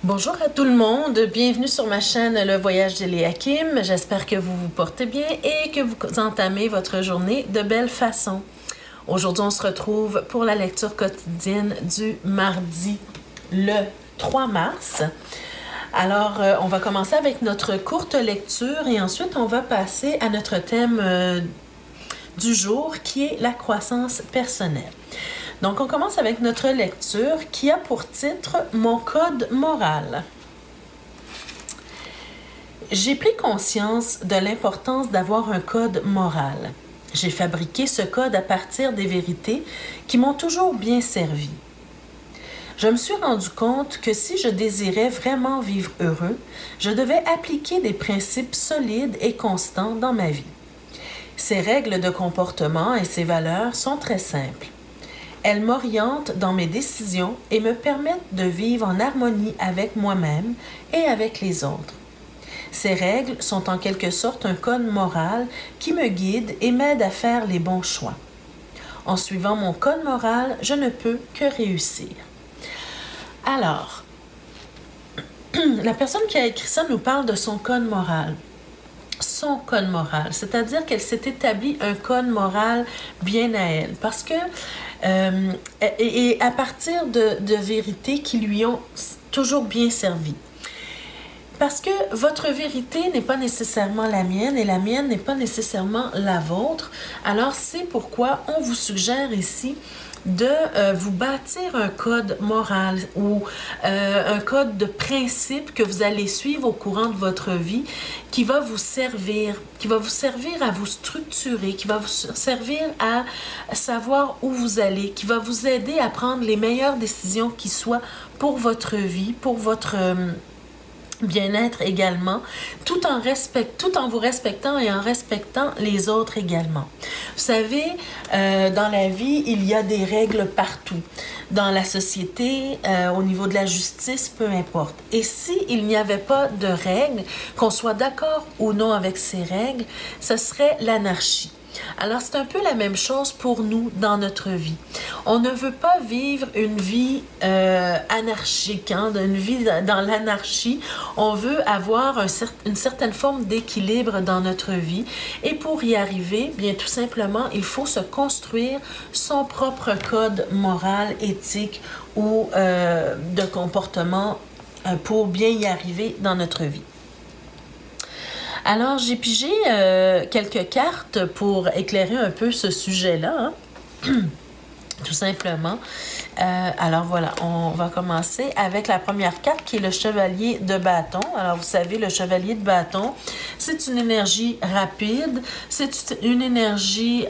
Bonjour à tout le monde, bienvenue sur ma chaîne Le Voyage d'Eliakim. J'espère que vous vous portez bien et que vous entamez votre journée de belle façon. Aujourd'hui, on se retrouve pour la lecture quotidienne du mardi, le 3 mars. Alors, on va commencer avec notre courte lecture et ensuite, on va passer à notre thème du jour qui est la croissance personnelle. Donc, on commence avec notre lecture qui a pour titre « Mon code moral ». J'ai pris conscience de l'importance d'avoir un code moral. J'ai fabriqué ce code à partir des vérités qui m'ont toujours bien servi. Je me suis rendu compte que si je désirais vraiment vivre heureux, je devais appliquer des principes solides et constants dans ma vie. Ces règles de comportement et ces valeurs sont très simples. Elles m'orientent dans mes décisions et me permettent de vivre en harmonie avec moi-même et avec les autres. Ces règles sont en quelque sorte un code moral qui me guide et m'aide à faire les bons choix. En suivant mon code moral, je ne peux que réussir. Alors, la personne qui a écrit ça nous parle de son code moral. Son code moral, c'est-à-dire qu'elle s'est établie un code moral bien à elle. Parce que, et à partir de vérités qui lui ont toujours bien servi. Parce que votre vérité n'est pas nécessairement la mienne et la mienne n'est pas nécessairement la vôtre. Alors, c'est pourquoi on vous suggère ici de vous bâtir un code moral ou un code de principe que vous allez suivre au courant de votre vie qui va vous servir à vous structurer, qui va vous servir à savoir où vous allez, qui va vous aider à prendre les meilleures décisions qui soient pour votre vie, pour votre bien-être également, tout en vous respectant et en respectant les autres également. Vous savez, dans la vie, il y a des règles partout. Dans la société, au niveau de la justice, peu importe. Et s'il n'y avait pas de règles, qu'on soit d'accord ou non avec ces règles, ce serait l'anarchie. Alors, c'est un peu la même chose pour nous dans notre vie. On ne veut pas vivre une vie anarchique, une vie dans l'anarchie. On veut avoir une certaine forme d'équilibre dans notre vie. Et pour y arriver, bien tout simplement, il faut se construire son propre code moral, éthique ou de comportement pour bien y arriver dans notre vie. Alors, j'ai pigé quelques cartes pour éclairer un peu ce sujet-là, hein? Tout simplement. Alors, voilà, on va commencer avec la première carte qui est le chevalier de bâton. Alors, vous savez, le chevalier de bâton, c'est une énergie rapide, c'est une énergie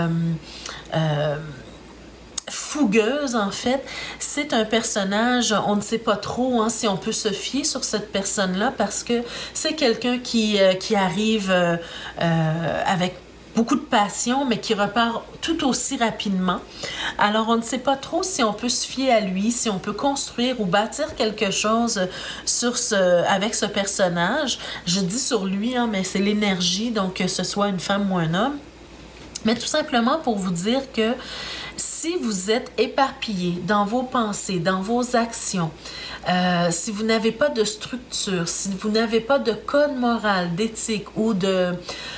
fougueuse, en fait. C'est un personnage, on ne sait pas trop hein, si on peut se fier sur cette personne-là parce que c'est quelqu'un qui arrive avec beaucoup de passion, mais qui repart tout aussi rapidement. Alors, on ne sait pas trop si on peut se fier à lui, si on peut construire ou bâtir quelque chose avec ce personnage. Je dis sur lui, hein, mais c'est l'énergie, donc que ce soit une femme ou un homme. Mais tout simplement pour vous dire que si vous êtes éparpillé dans vos pensées, dans vos actions, si vous n'avez pas de structure, si vous n'avez pas de code moral, d'éthique ou de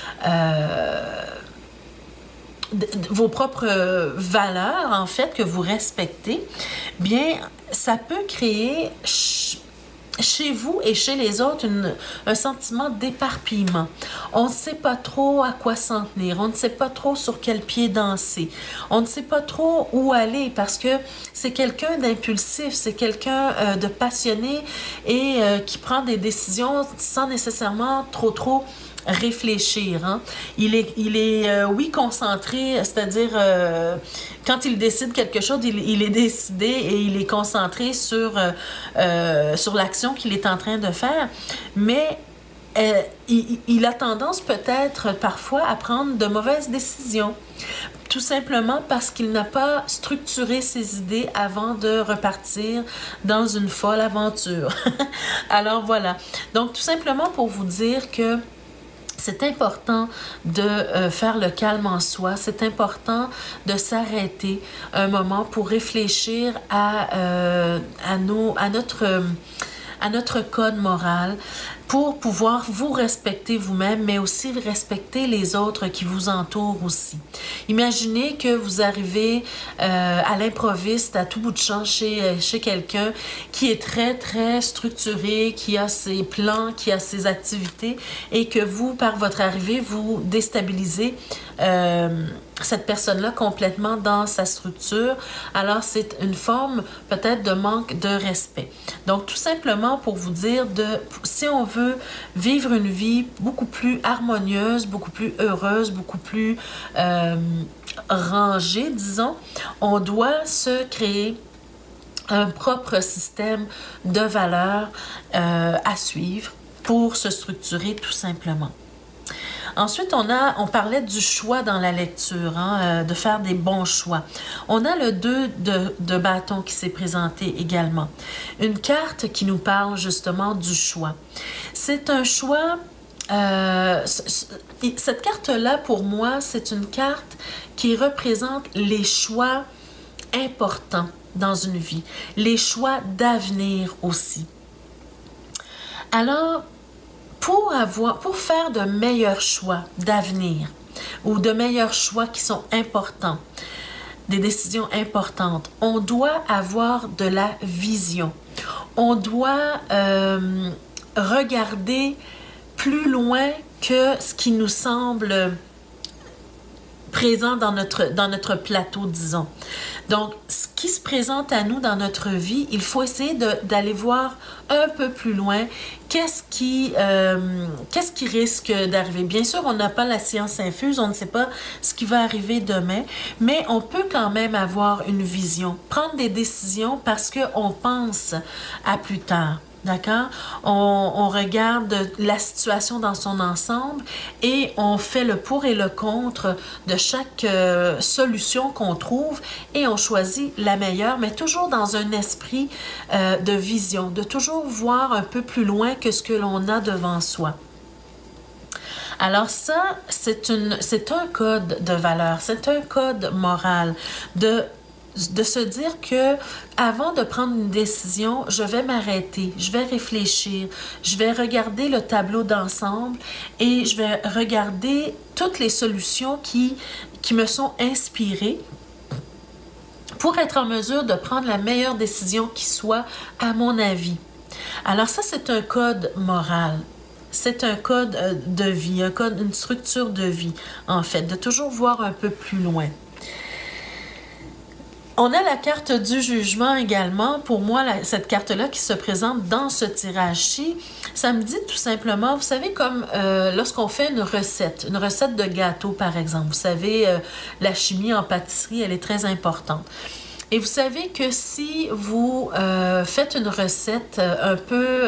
vos propres valeurs, en fait, que vous respectez, bien, ça peut créer chez vous et chez les autres un sentiment d'éparpillement. On ne sait pas trop à quoi s'en tenir, on ne sait pas trop sur quel pied danser, on ne sait pas trop où aller parce que c'est quelqu'un d'impulsif, c'est quelqu'un de passionné et qui prend des décisions sans nécessairement trop réfléchir. Hein? Il est oui, concentré, c'est-à-dire quand il décide quelque chose, il est décidé et il est concentré sur l'action qu'il est en train de faire, mais il a tendance peut-être parfois à prendre de mauvaises décisions. Tout simplement parce qu'il n'a pas structuré ses idées avant de repartir dans une folle aventure. Alors voilà. Donc tout simplement pour vous dire que c'est important de faire le calme en soi. C'est important de s'arrêter un moment pour réfléchir à notre à notre code moral pour pouvoir vous respecter vous-même, mais aussi respecter les autres qui vous entourent aussi. Imaginez que vous arrivez à l'improviste, à tout bout de champ chez quelqu'un qui est très, très structuré, qui a ses plans, qui a ses activités et que vous, par votre arrivée, vous déstabilisez cette personne-là complètement dans sa structure. Alors, c'est une forme peut-être de manque de respect. Donc, tout simplement pour vous dire, si on veut vivre une vie beaucoup plus harmonieuse, beaucoup plus heureuse, beaucoup plus rangée, disons, on doit se créer un propre système de valeurs à suivre pour se structurer tout simplement. Ensuite, on parlait du choix dans la lecture, de faire des bons choix. On a le 2 de bâton qui s'est présenté également. Une carte qui nous parle justement du choix. C'est un choix... cette carte-là, pour moi, c'est une carte qui représente les choix importants dans une vie, les choix d'avenir aussi. Alors, pour faire de meilleurs choix d'avenir ou de meilleurs choix qui sont importants, des décisions importantes, on doit avoir de la vision. On doit regarder plus loin que ce qui nous semble présent dans notre plateau, disons. Donc, ce qui se présente à nous dans notre vie, il faut essayer d'aller voir un peu plus loin qu'est-ce qui risque d'arriver. Bien sûr, on n'a pas la science infuse, on ne sait pas ce qui va arriver demain, mais on peut quand même avoir une vision, prendre des décisions parce qu'on pense à plus tard. D'accord? On regarde la situation dans son ensemble et on fait le pour et le contre de chaque solution qu'on trouve et on choisit la meilleure, mais toujours dans un esprit de vision, de toujours voir un peu plus loin que ce que l'on a devant soi. Alors ça, c'est un code de valeur, c'est un code moral de se dire que avant de prendre une décision, je vais m'arrêter, je vais réfléchir, je vais regarder le tableau d'ensemble et je vais regarder toutes les solutions qui me sont inspirées pour être en mesure de prendre la meilleure décision qui soit à mon avis. Alors ça, c'est un code moral. C'est un code de vie, une structure de vie, en fait, de toujours voir un peu plus loin. On a la carte du jugement également. Pour moi, cette carte-là qui se présente dans ce tirage-ci, ça me dit tout simplement, vous savez, comme lorsqu'on fait une recette de gâteau par exemple, vous savez, la chimie en pâtisserie, elle est très importante. Et vous savez que si vous faites une recette un peu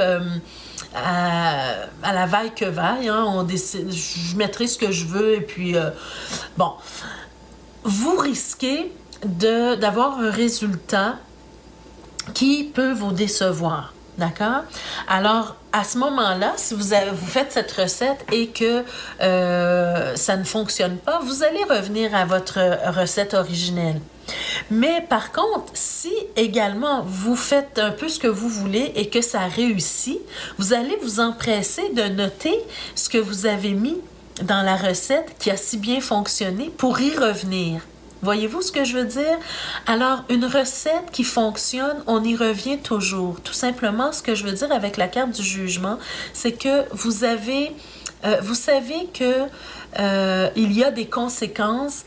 à la vaille que vaille, on décide, je mettrai ce que je veux et puis, bon, vous risquez d'avoir un résultat qui peut vous décevoir, d'accord? Alors, à ce moment-là, si vous faites cette recette et que ça ne fonctionne pas, vous allez revenir à votre recette originelle. Mais par contre, si également vous faites un peu ce que vous voulez et que ça réussit, vous allez vous empresser de noter ce que vous avez mis dans la recette qui a si bien fonctionné pour y revenir. Voyez-vous ce que je veux dire? Alors, une recette qui fonctionne, on y revient toujours. Tout simplement, ce que je veux dire avec la carte du jugement, c'est que vous savez que il y a des conséquences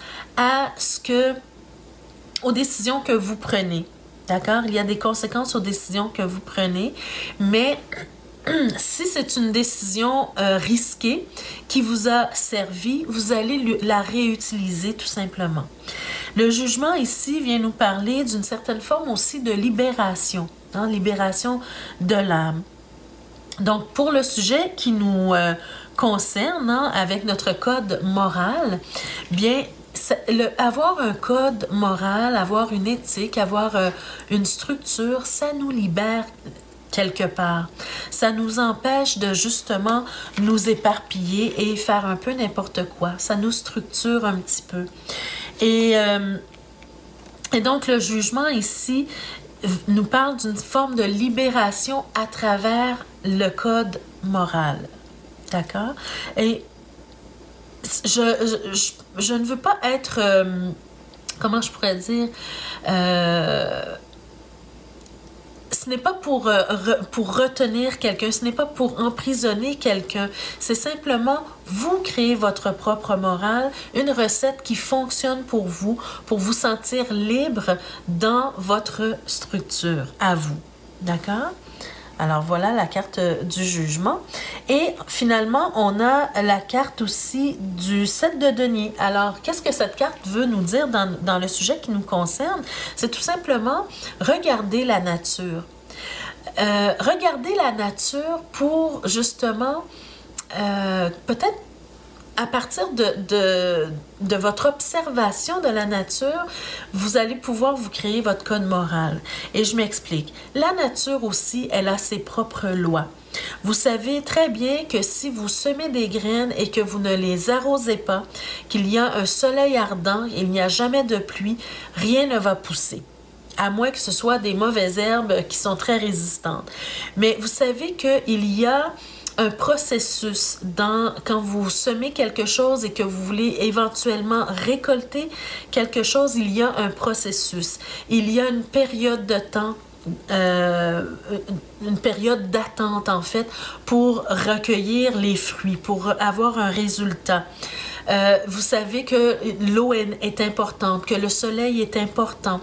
aux décisions que vous prenez. D'accord? Il y a des conséquences aux décisions que vous prenez, mais si c'est une décision risquée qui vous a servi, vous allez la réutiliser tout simplement. Le jugement ici vient nous parler d'une certaine forme aussi de libération, libération de l'âme. Donc, pour le sujet qui nous concerne, avec notre code moral, bien, avoir un code moral, avoir une éthique, avoir une structure, ça nous libère quelque part. Ça nous empêche de justement nous éparpiller et faire un peu n'importe quoi. Ça nous structure un petit peu. Et donc, le jugement ici nous parle d'une forme de libération à travers le code moral. D'accord? Et je ne veux pas être, comment je pourrais dire, ce n'est pas pour retenir quelqu'un, ce n'est pas pour emprisonner quelqu'un, c'est simplement vous créer votre propre morale, une recette qui fonctionne pour vous sentir libre dans votre structure, à vous. D'accord? Alors voilà la carte du jugement. Et finalement, on a la carte aussi du 7 de denier. Alors, qu'est-ce que cette carte veut nous dire dans le sujet qui nous concerne? C'est tout simplement regarder la nature. Regarder la nature pour justement peut-être à partir de votre observation de la nature, vous allez pouvoir vous créer votre code moral. Et je m'explique. La nature aussi, elle a ses propres lois. Vous savez très bien que si vous semez des graines et que vous ne les arrosez pas, qu'il y a un soleil ardent, il n'y a jamais de pluie, rien ne va pousser. À moins que ce soit des mauvaises herbes qui sont très résistantes. Mais vous savez qu'il y a un processus quand vous semez quelque chose et que vous voulez éventuellement récolter quelque chose, il y a un processus. Il y a une période de temps, une période d'attente en fait, pour recueillir les fruits, pour avoir un résultat. Vous savez que l'eau est importante, que le soleil est important.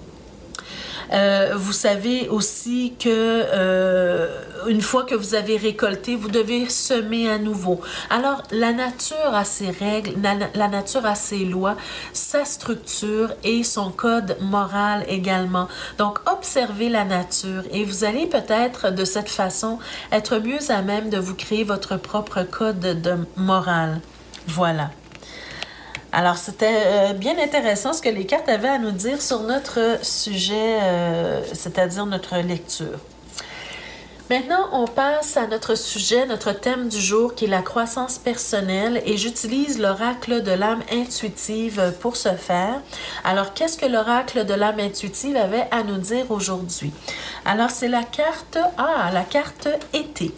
Vous savez aussi que une fois que vous avez récolté, vous devez semer à nouveau. Alors, la nature a ses règles, la nature a ses lois, sa structure et son code moral également. Donc, observez la nature et vous allez peut-être de cette façon être mieux à même de vous créer votre propre code de morale. Voilà. Alors, c'était bien intéressant ce que les cartes avaient à nous dire sur notre sujet, c'est-à-dire notre lecture. Maintenant, on passe à notre sujet, notre thème du jour qui est la croissance personnelle et j'utilise l'oracle de l'âme intuitive pour ce faire. Alors, qu'est-ce que l'oracle de l'âme intuitive avait à nous dire aujourd'hui? Alors, c'est la carte été.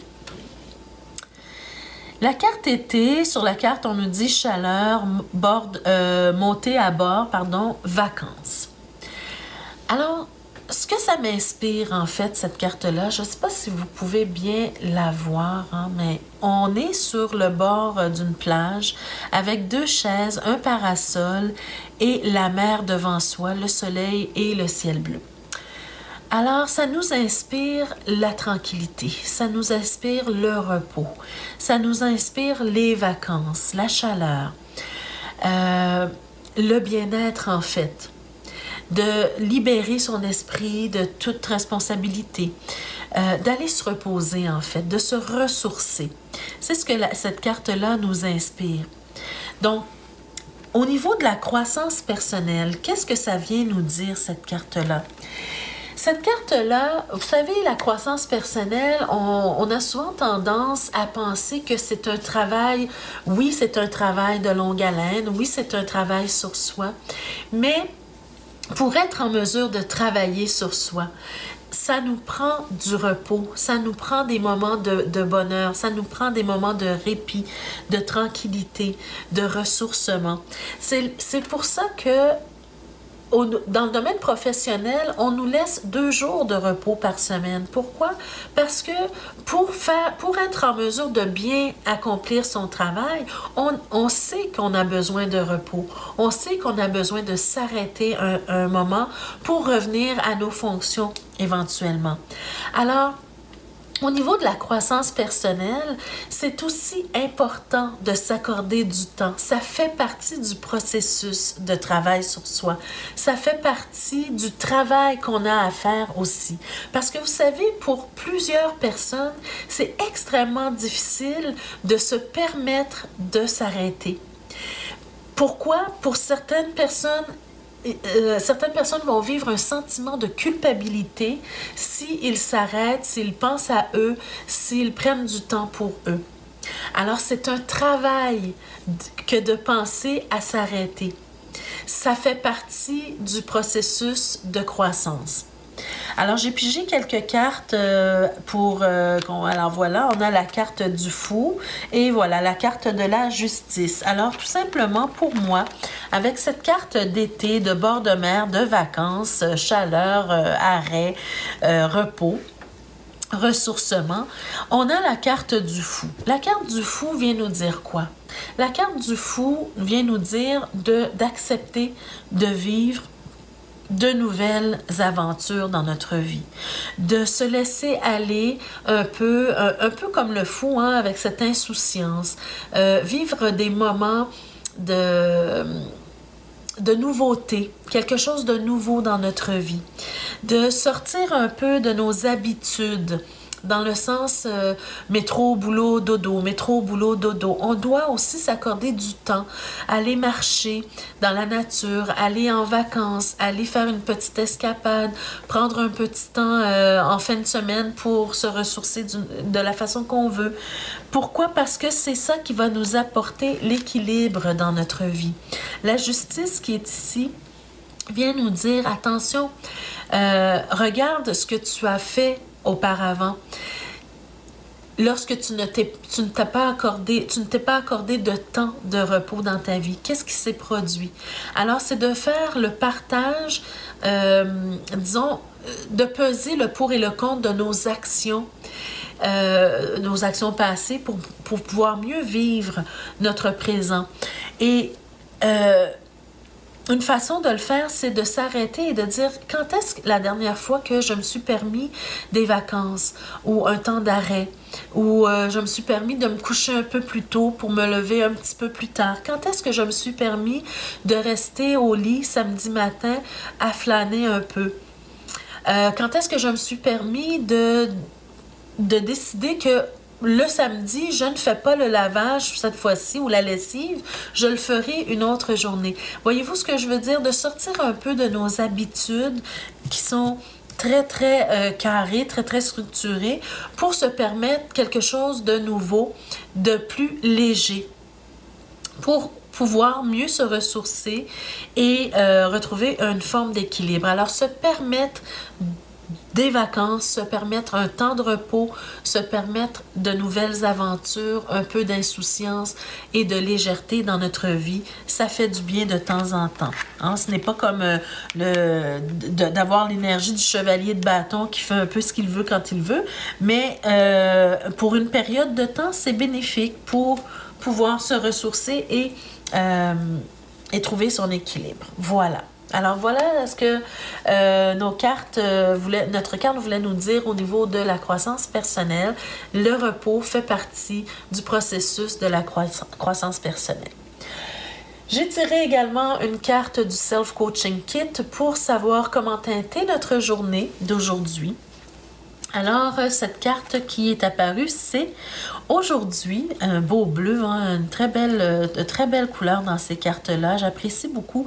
La carte été, sur la carte, on nous dit chaleur, montée à bord, vacances. Alors, ce que ça m'inspire, en fait, cette carte-là, je ne sais pas si vous pouvez bien la voir, hein, mais on est sur le bord d'une plage avec 2 chaises, un parasol et la mer devant soi, le soleil et le ciel bleu. Alors, ça nous inspire la tranquillité, ça nous inspire le repos, ça nous inspire les vacances, la chaleur, le bien-être en fait, de libérer son esprit de toute responsabilité, d'aller se reposer en fait, de se ressourcer. C'est ce que cette carte-là nous inspire. Donc, au niveau de la croissance personnelle, qu'est-ce que ça vient nous dire cette carte-là? Cette carte-là, vous savez, la croissance personnelle, on a souvent tendance à penser que c'est un travail, oui, c'est un travail de longue haleine, oui, c'est un travail sur soi, mais pour être en mesure de travailler sur soi, ça nous prend du repos, ça nous prend des moments de bonheur, ça nous prend des moments de répit, de tranquillité, de ressourcement. C'est pour ça que dans le domaine professionnel, on nous laisse 2 jours de repos par semaine. Pourquoi? Parce que pour être en mesure de bien accomplir son travail, on sait qu'on a besoin de repos. On sait qu'on a besoin de s'arrêter un moment pour revenir à nos fonctions éventuellement. Alors, au niveau de la croissance personnelle, c'est aussi important de s'accorder du temps. Ça fait partie du processus de travail sur soi. Ça fait partie du travail qu'on a à faire aussi. Parce que vous savez, pour plusieurs personnes, c'est extrêmement difficile de se permettre de s'arrêter. Pourquoi? Pour certaines personnes vont vivre un sentiment de culpabilité s'ils s'arrêtent, s'ils pensent à eux, s'ils prennent du temps pour eux. Alors, c'est un travail que de penser à s'arrêter. Ça fait partie du processus de croissance. Alors, j'ai pigé quelques cartes alors voilà, on a la carte du fou et voilà, la carte de la justice. Alors, tout simplement, pour moi, avec cette carte d'été, de bord de mer, de vacances, chaleur, arrêt, repos, ressourcement, on a la carte du fou. La carte du fou vient nous dire quoi? La carte du fou vient nous dire d'accepter de vivre de nouvelles aventures dans notre vie, de se laisser aller un peu comme le fou, hein, avec cette insouciance, vivre des moments de nouveauté, quelque chose de nouveau dans notre vie, de sortir un peu de nos habitudes, dans le sens métro, boulot, dodo, métro, boulot, dodo. On doit aussi s'accorder du temps, aller marcher dans la nature, aller en vacances, aller faire une petite escapade, prendre un petit temps en fin de semaine pour se ressourcer de la façon qu'on veut. Pourquoi? Parce que c'est ça qui va nous apporter l'équilibre dans notre vie. La justice qui est ici vient nous dire, attention, regarde ce que tu as fait auparavant. Lorsque tu ne t'es pas accordé de temps de repos dans ta vie, qu'est-ce qui s'est produit? Alors, c'est de faire le partage, disons, de peser le pour et le contre de nos actions passées pour pouvoir mieux vivre notre présent. Et une façon de le faire, c'est de s'arrêter et de dire quand est-ce la dernière fois que je me suis permis des vacances ou un temps d'arrêt ou je me suis permis de me coucher un peu plus tôt pour me lever un petit peu plus tard. Quand est-ce que je me suis permis de rester au lit samedi matin à flâner un peu? Quand est-ce que je me suis permis de décider que le samedi, je ne fais pas le lavage cette fois-ci ou la lessive, je le ferai une autre journée. Voyez-vous ce que je veux dire? De sortir un peu de nos habitudes qui sont très, très carrées, très, très structurées pour se permettre quelque chose de nouveau, de plus léger, pour pouvoir mieux se ressourcer et retrouver une forme d'équilibre. Alors, se permettre des vacances, se permettre un temps de repos, se permettre de nouvelles aventures, un peu d'insouciance et de légèreté dans notre vie, ça fait du bien de temps en temps. Hein? Ce n'est pas comme d'avoir l'énergie du chevalier de bâton qui fait un peu ce qu'il veut quand il veut, mais pour une période de temps, c'est bénéfique pour pouvoir se ressourcer et trouver son équilibre. Voilà. Alors voilà ce que notre carte voulait nous dire au niveau de la croissance personnelle. Le repos fait partie du processus de la croissance personnelle. J'ai tiré également une carte du Self-Coaching Kit pour savoir comment teinter notre journée d'aujourd'hui. Alors, cette carte qui est apparue, c'est aujourd'hui un beau bleu, hein, de très belle couleur dans ces cartes-là. J'apprécie beaucoup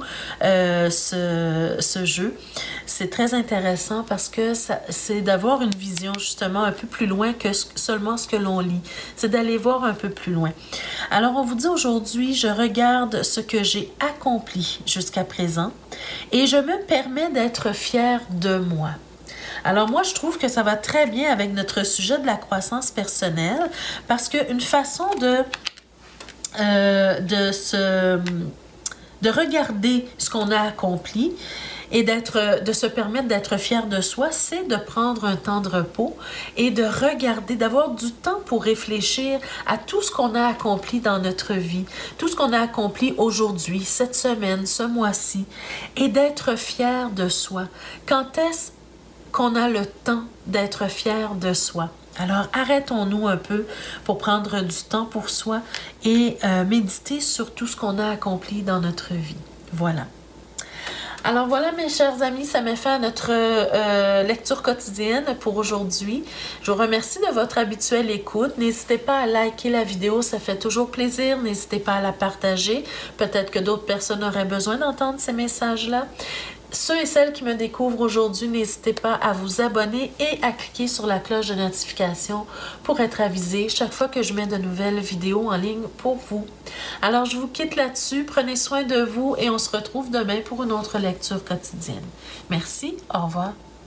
ce jeu. C'est très intéressant parce que c'est d'avoir une vision justement un peu plus loin que seulement ce que l'on lit. C'est d'aller voir un peu plus loin. Alors, on vous dit aujourd'hui, je regarde ce que j'ai accompli jusqu'à présent et je me permets d'être fière de moi. Alors moi, je trouve que ça va très bien avec notre sujet de la croissance personnelle parce qu'une façon de regarder ce qu'on a accompli et de se permettre d'être fier de soi, c'est de prendre un temps de repos et de regarder, d'avoir du temps pour réfléchir à tout ce qu'on a accompli dans notre vie, tout ce qu'on a accompli aujourd'hui, cette semaine, ce mois-ci, et d'être fier de soi. Quand est-ce qu'on a le temps d'être fier de soi? Alors, arrêtons-nous un peu pour prendre du temps pour soi et méditer sur tout ce qu'on a accompli dans notre vie. Voilà. Alors voilà, mes chers amis, ça met fin à notre lecture quotidienne pour aujourd'hui. Je vous remercie de votre habituelle écoute. N'hésitez pas à liker la vidéo, ça fait toujours plaisir. N'hésitez pas à la partager. Peut-être que d'autres personnes auraient besoin d'entendre ces messages-là. Ceux et celles qui me découvrent aujourd'hui, n'hésitez pas à vous abonner et à cliquer sur la cloche de notification pour être avisé chaque fois que je mets de nouvelles vidéos en ligne pour vous. Alors, je vous quitte là-dessus. Prenez soin de vous et on se retrouve demain pour une autre lecture quotidienne. Merci, au revoir.